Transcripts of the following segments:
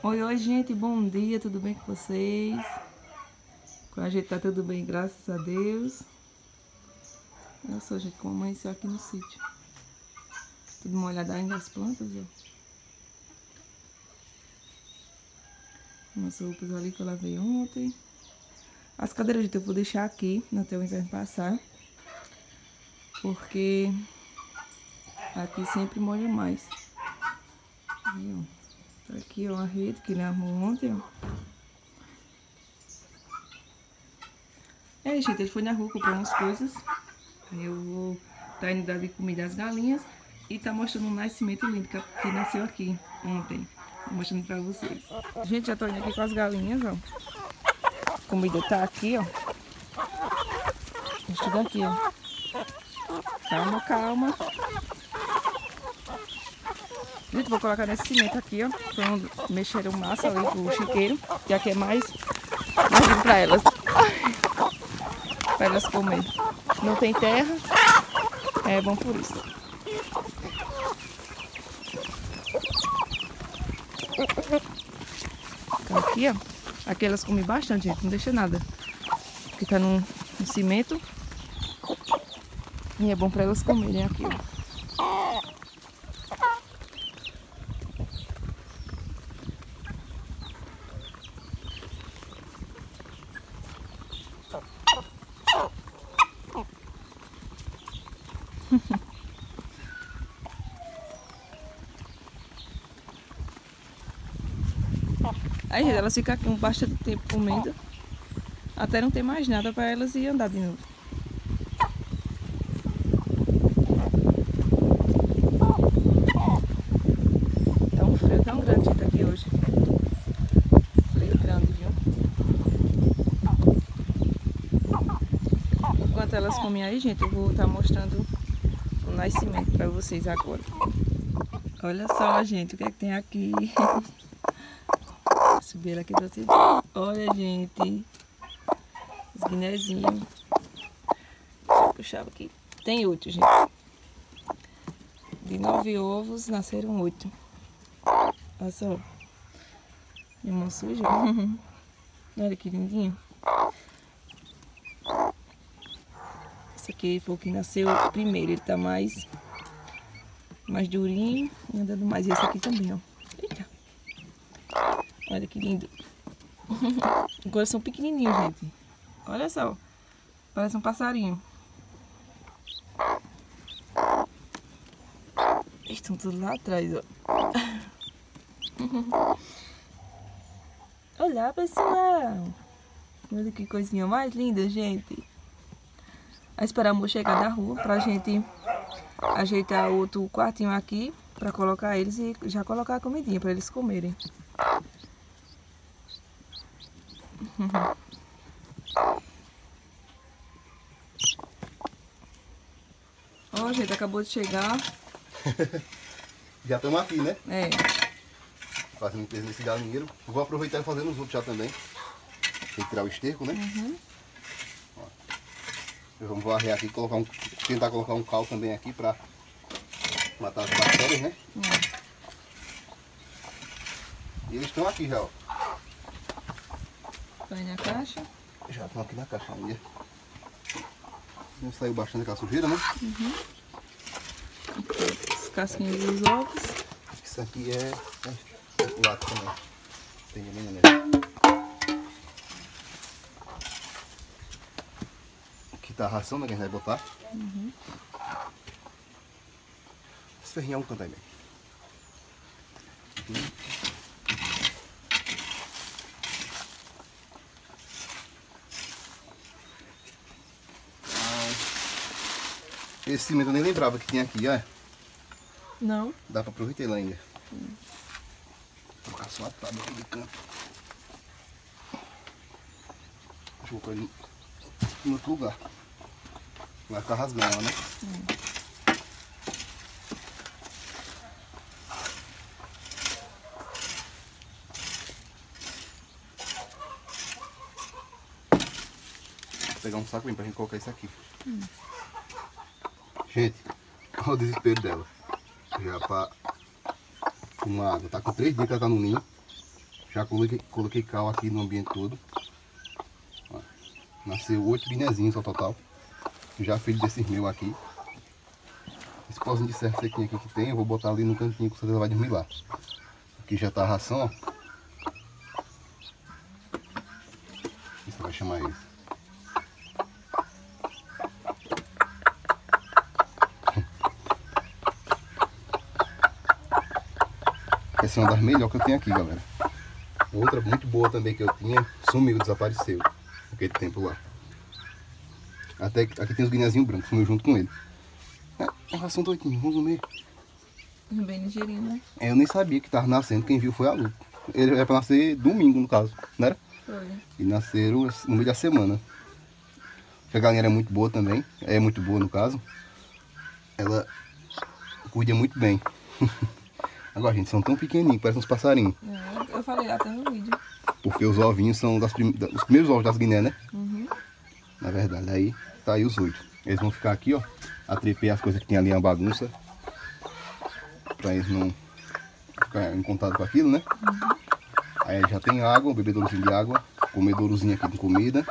Oi, oi, gente, bom dia, tudo bem com vocês? Com a gente tá tudo bem, graças a Deus. Olha só, gente, como amanheceu aqui no sítio. Tudo molhado ainda as plantas, ó. Umas roupas ali que eu lavei ontem. As cadeiras, gente, eu vou deixar aqui até o inverno passar. Porque aqui sempre molha mais. Aí, ó. Tá aqui, ó, a rede que ele arrumou ontem, ó. Gente, ele foi na rua comprar umas coisas. Aí eu vou tá indo dar de comida às galinhas. E tá mostrando um nascimento lindo que nasceu aqui ontem. Tô mostrando pra vocês. Gente, já tô indo aqui com as galinhas, ó. A comida tá aqui, ó. Isso daqui, ó. Calma, calma. Gente, vou colocar nesse cimento aqui, ó. Pra não mexer o massa ali pro chiqueiro. Que aqui é mais vivo pra elas. Pra elas comerem. Não tem terra. É bom por isso. Então aqui, ó. Aqui elas comem bastante, gente. Não deixa nada. Porque tá no cimento. E é bom pra elas comerem aqui, ó. Aí, gente, elas ficam aqui bastante tempo comendo. Até não ter mais nada para elas ir andar de novo. Tá um frio tão grande, gente, aqui hoje. Frio grande, viu? Enquanto elas comem aí, gente, eu vou estar mostrando o nascimento para vocês agora. Olha só, gente, o que é que tem aqui. Vou subir aqui para vocês. Olha, gente. Os guinezinhos. Deixa eu puxar aqui. Tem 8, gente. De 9 ovos, nasceram 8. Olha só. Minha mão suja. Olha que lindinho. Esse aqui foi o que nasceu primeiro. Ele tá mais durinho e andando mais. E esse aqui também, ó. Eita. Olha que lindo. Agora são pequenininhos, gente. Olha só. Parece um passarinho. Estão tudo lá atrás, ó. Olá, pessoal. Olha que coisinha mais linda, gente. A esperar o amor chegar da rua pra gente ajeitar outro quartinho aqui pra colocar eles e já colocar a comidinha pra eles comerem. Ó, gente, acabou de chegar. Já estamos aqui, né? É. Fazendo limpeza nesse galinheiro. Eu vou aproveitar e fazer nos outros já também. Tem que tirar o esterco, né? Uhum. Ó. Vamos varrer aqui e tentar colocar um cal também aqui para matar as bactérias, né? E eles estão aqui já, ó. Põe na caixa. Já estão aqui na caixa ainda. Não saiu bastante aquela sujeira, né? Uhum. As casquinhas dos ovos. Isso aqui é o lado também. Tem também, né? Aqui tá a ração, né? Que a gente vai botar. Uhum. Esse ferrinho é um canto aí, bem. Esse cimento eu nem lembrava que tinha aqui, ó. Não. Dá pra aproveitar ele ainda. Vou colocar só a tábua aqui de canto. Deixa eu colocar ele em outro lugar. Vai ficar rasgando lá, né? Vou pegar um saco bem pra gente colocar isso aqui. Gente, olha o desespero dela. Já pra uma água. Tá com 3 dias que ela tá no ninho. Já coloquei cal aqui no ambiente todo. Ó, nasceu 8 guinezinhos ao total. Já filho desses meus aqui. Esse pozinho de serra sequinho aqui que tem, eu vou botar ali no cantinho que você vai dormir lá. Aqui já tá a ração, ó. Você vai chamar ele. Essa é uma das melhores que eu tenho aqui, galera. Outra muito boa também que eu tinha, sumiu, desapareceu. Aquele tempo lá. Até que aqui tem os guinezinhos brancos, sumiu junto com ele. É ração doidinho, vamos comer. Bem ligeirinho, né? Eu nem sabia que tava nascendo, quem viu foi a Lu. Ele era pra nascer domingo, no caso, não era? Foi. E nasceram no meio da semana. A galinha é muito boa também, é muito boa no caso. Ela cuida muito bem. Agora, gente, são tão pequenininhos, parecem uns passarinhos. É, eu falei até no vídeo. Porque os ovinhos são os primeiros ovos das Guiné, né? Uhum. Na verdade, aí tá aí os 8. Eles vão ficar aqui, ó, a treper as coisas que tem ali, a bagunça. Pra eles não ficarem em contato com aquilo, né? Uhum. Aí já tem água, um bebedourozinho de água, comedourozinho aqui de comida.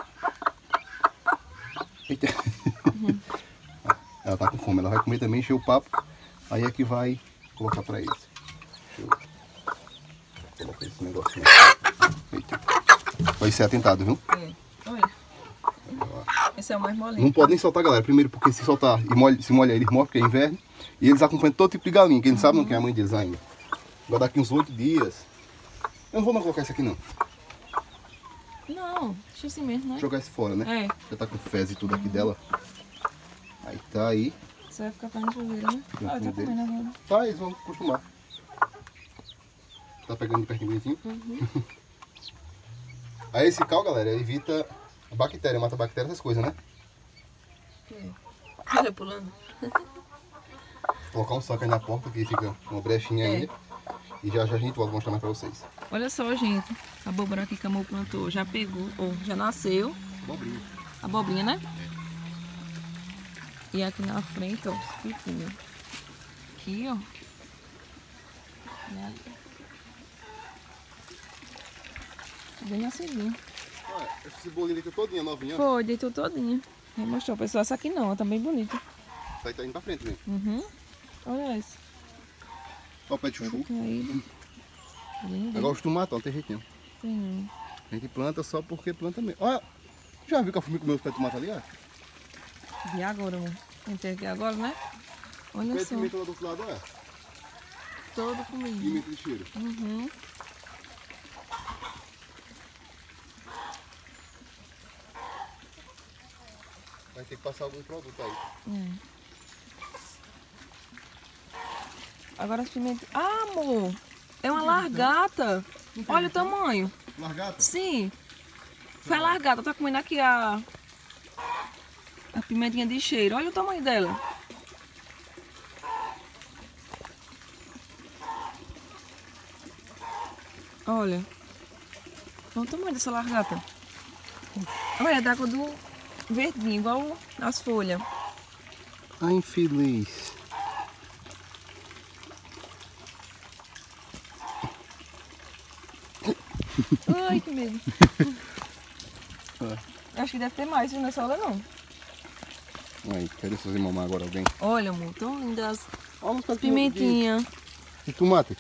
Eita. Uhum. Ela tá com fome, ela vai comer também, encher o papo. Aí é que vai colocar pra eles. Deixa eu colocar esse negocinho. Eita. Vai ser atentado, viu? É. Olha. Esse é o mais molinho. Não pode nem soltar, galera. Primeiro porque se soltar e se molhar, eles morrem, porque é inverno. E eles acompanham todo tipo de galinha, que eles não sabem não, que é a mãe deles ainda. Agora daqui uns 8 dias. Eu não vou não colocar esse aqui não. Não, deixa assim mesmo, né? Jogar esse fora, né? É. Já tá com fezes e tudo aqui dela. Aí tá aí. Você vai ficar pra chuveiro, né? Ah, tá comendo agora. Tá, eles vão acostumar. Tá pegando de pertinho bonitinho. Uhum. Aí esse cal, galera, evita a bactéria, mata a bactéria, essas coisas, né? Olha, pulando. Colocar um saco aí na porta que fica uma brechinha ainda. E já já a gente volta a mostrar mais pra vocês. Olha só, gente. A abóbora aqui que a Amor plantou já pegou, ou já nasceu. Abobrinha. Abobrinha, né? E aqui na frente, ó, os pepinhos. Aqui, ó. E ali. Bem nascidinho. Olha, essa cebolinha deitou todinha, novinha. Foi, deitou todinha. Vou mostrar, pessoal. Essa aqui não, ela tá bem bonita. Essa aí tá indo pra frente mesmo. Uhum. Olha essa. Ó o pé de Todo chuchu. caído. Lindo. Agora os tomates, ó, não tem jeito nenhum. Tem não. A gente planta só porque planta mesmo. Olha, já viu que a formiga comeu os pés de tomate ali, ó? E agora, amor? Entrei aqui agora, né? Olha Pé de só. pimenta lá do outro lado, olha. Todo comigo. Pimenta de cheiro. Uhum. Vai ter que passar algum produto aí. É. Agora as pimentas. Ah, amor! É uma largata. Olha o tamanho. Largata? Sim. Foi a largata. Tá comendo aqui a pimentinha de cheiro. Olha o tamanho dela. Olha. Olha o tamanho dessa largata. Olha, é da cor do verdinho, igual as folhas. Ai, infeliz. Ai, que medo. Acho que deve ter mais, viu, nessa hora não. Aí, quero fazer mamar agora alguém. Olha, amor, tão lindas. Olha os Pimentinha. de tomate.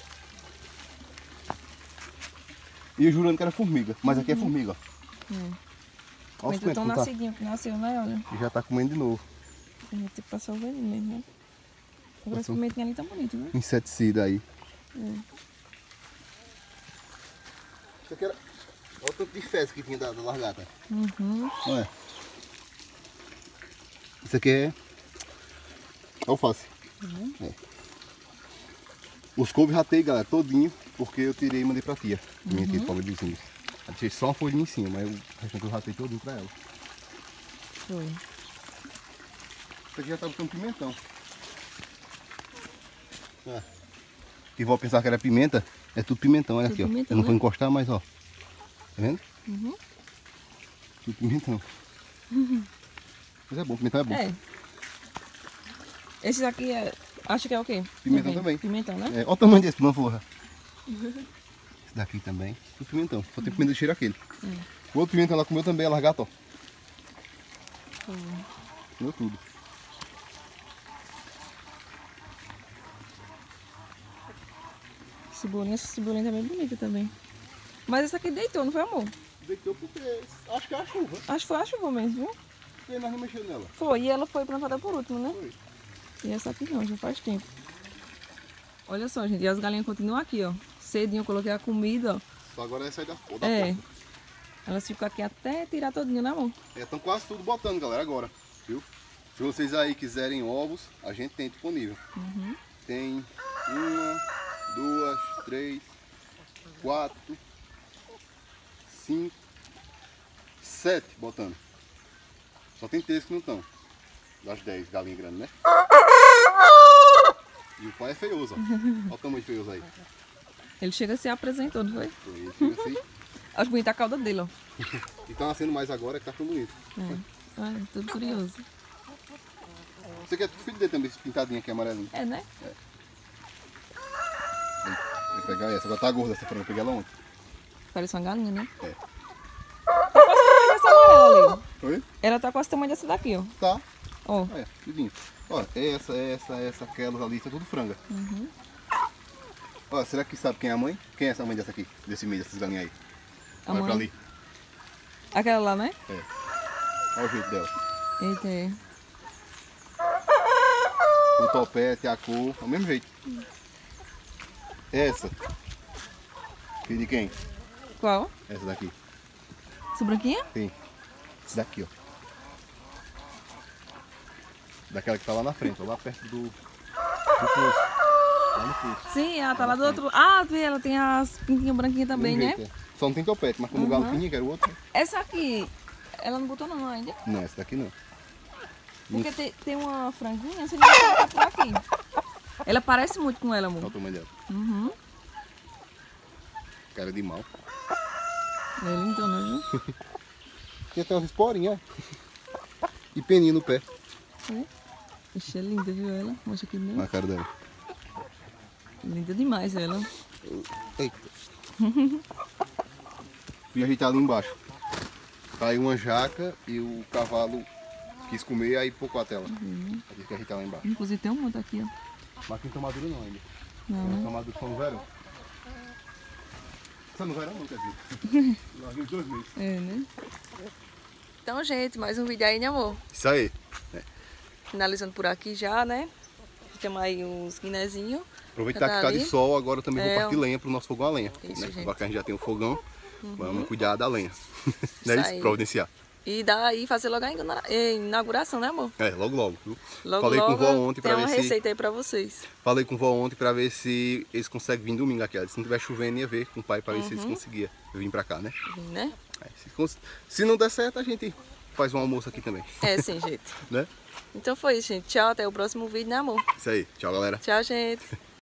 E eu jurando que era formiga, mas aqui é formiga. Olha os Pimentão coentros, tão tá? nascidinho que nasceu, né? Olha. E já tá comendo de novo. A gente tem que passar o veneno mesmo, né? Agora as Passou. pimentinhas ali tão bonitas, né? Inseticida aí. É. Isso aqui era... Olha o tanto de fezes que tinha da largata. Uhum. Olha. Isso aqui é alface. Uhum. É. Os couves ratei, galera, todinho, porque eu tirei e mandei pra tia. Minha tia Paula de Zinhos. Eu deixei só uma folhinha em cima, mas o restante eu ratei todinho pra ela. Foi. Isso aqui já tá botando pimentão. E vou pensar que era pimenta, é tudo pimentão, olha Tudo aqui, ó. pimentão, Eu não né? vou encostar, mas ó. Tá vendo? Uhum. Tudo pimentão. Mas é bom, pimentão é bom. É. Esse aqui é... Acho que é o quê? Pimentão também. Pimentão, né? É, olha o tamanho desse, uma forra. Isso Esse daqui também. O pimentão. Só tem pimenta de cheiro aquele. O outro pimentão ela comeu também, a largata, ó. Comeu tudo. Essa cebolinha tá bem bonita também. Mas essa aqui deitou, não foi, amor? Deitou porque acho que é a chuva. Acho que foi a chuva mesmo, viu? Porque nós não mexemos nela. Foi, e ela foi plantada por último, né? Foi. E essa aqui não, já faz tempo. Olha só, gente, e as galinhas continuam aqui, ó. Cedinho eu coloquei a comida, ó. Só agora é sair da porta. Elas ficam aqui até tirar todinho, né, amor? Estão quase tudo botando, galera, agora. Viu? Se vocês aí quiserem ovos, a gente tem disponível. Tem 1, 2, 3, 4, 5, 7 botando. Só tem 3 que não estão. Das 10 galinhas grandes, né? E o pai é feioso, ó. Olha o tamanho feioso aí. Ele chega se apresentou, não foi? Ele chega assim. Acho bonita a cauda dele, ó. E tá nascendo mais agora que tá ficando bonito. Olha, tudo curioso. Você quer filho dele também, esse pintadinho aqui amarelinho? É, né? Vou pegar essa. Agora tá gorda essa franga, eu peguei ela ontem. Parece uma galinha, né? É. Tá quase o tamanho dessa amarela ali. Oi? Ela tá quase o tamanho dessa daqui, ó. Tá. Ó. É, tudinho. Ó, essa, aquelas ali, isso é tudo franga. Ó, será que sabe quem é a mãe? Quem é essa mãe dessa aqui? Desse meio, dessas galinhas aí? A Vai mãe? pra ali. Aquela lá, né? É. Olha o jeito dela. Eita, é. O topete, a cor, é o mesmo jeito. Essa. Filho de quem? Qual? Essa daqui. Essa branquinha? Sim. Essa daqui, ó. Daquela que tá lá na frente, ó, lá perto do poço. Lá no poço. Sim, ela tá lá do outro. Ah, vê, ela tem as pintinhas branquinhas também, Mesmo né? jeito, é. Só não tem topete, mas como o galo tinha, que era o outro. Essa aqui, ela não botou não ainda? Não, essa daqui não. Porque tem uma franguinha, você não vai colocar por aqui. Ela parece muito com ela, Olha amor. o tamanho dela. Cara de mal. É lindona, viu? Tem até umas esporinhas, ó. E peninha no pé. Ixi, é linda, viu ela? Mostra aqui mesmo. Na cara dela. Linda demais ela. Eita. Fui ajeitar ali embaixo. Caiu uma jaca e o cavalo quis comer, aí pocou a tela. Aí tive que ajeitar lá embaixo. Inclusive tem um monte aqui, ó. Mas aqui não tem madura não ainda. Não, Não né? tem madura só no verão. Só no verão não, quer dizer. Larguei os 2 meses. É, né? Então, gente, mais um vídeo aí, né, amor? Isso aí. Finalizando por aqui já, né? Temos aí uns guinezinhos. Aproveitar Já que tá tá de ali. sol, agora eu também É, vou partir lenha pro nosso fogão a lenha. Isso, Né? gente. Agora que a gente já tem um fogão, vamos cuidar da lenha. Não é Isso isso? aí. Providenciar. E daí fazer logo a inauguração, né, amor? É, logo logo. Viu? Logo, Falei com logo o vó ontem tem pra uma ver se. receita aí pra vocês. Falei com o vó ontem pra ver se eles conseguem vir domingo aqui. Ela disse, se não tiver chovendo, ia ver com o pai pra ver se eles conseguiam vir pra cá, né? Né? É, se não der certo, a gente faz um almoço aqui também. É, sim, gente. Né? Então foi isso, gente. Tchau, até o próximo vídeo, né, amor? Isso aí. Tchau, galera. Tchau, gente.